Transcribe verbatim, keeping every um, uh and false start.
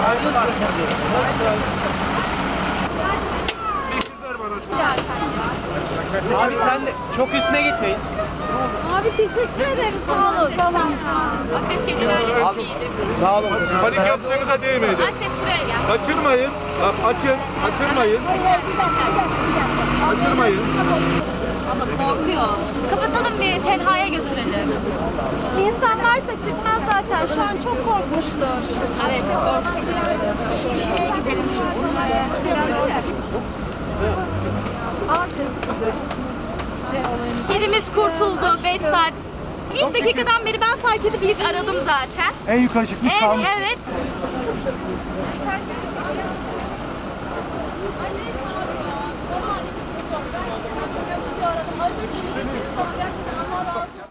Abi sen de çok üstüne gitmeyin. Abi teşekkür ederim. Sağ olun. Tamam. Ses geceler Abi, sağ olun. Panik yaptığınıza değmedi. Ses buraya gel. Kaçırmayın. Bak açın. Kaçırmayın. Kaçırmayın. Abla korkuyor. Kapatalım bir tenhaya götürelim. İnsan varsa çıkmaz zaten. Şu an çok korkmuştur. Evet korkuyor. Şeye gidelim şu. Aferin size. Kedimiz kurtuldu beş saat. İlk dakikadan beri ben fark edip ilk aradım zaten. En yukarı çıkmış Evet, kalmış. evet. Anne,